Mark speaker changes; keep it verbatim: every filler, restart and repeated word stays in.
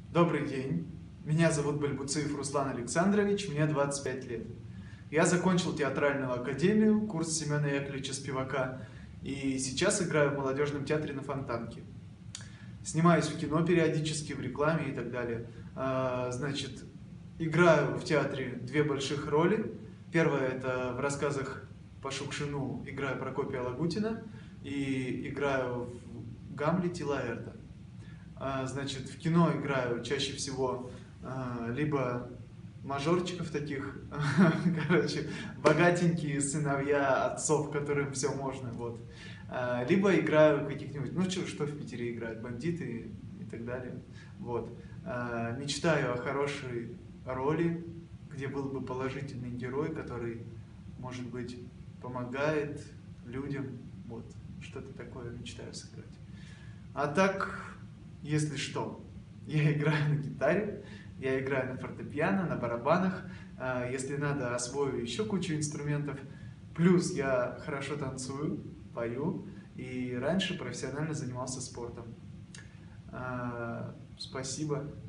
Speaker 1: Добрый день, меня зовут Бальбуцыев Руслан Александрович, мне двадцать пять лет. Я закончил театральную академию, курс Семена Яковлевича Спивака, и сейчас играю в молодежном театре на Фонтанке. Снимаюсь в кино периодически, в рекламе и так далее. А, Значит, играю в театре две больших роли. Первая — это в рассказах по Шукшину играю Прокопия Лагутина и играю в Гамлете Лаэрта. А, Значит, в кино играю чаще всего а, либо мажорчиков таких, короче, богатенькие сыновья отцов, которым все можно, вот. А, Либо играю каких-нибудь, ну что, что в Питере играют, бандиты и так далее, вот. А, Мечтаю о хорошей роли, где был бы положительный герой, который, может быть, помогает людям, вот, что-то такое мечтаю сыграть. А так, если что, я играю на гитаре, я играю на фортепиано, на барабанах. А, Если надо, освою еще кучу инструментов. Плюс я хорошо танцую, пою и раньше профессионально занимался спортом. А, Спасибо.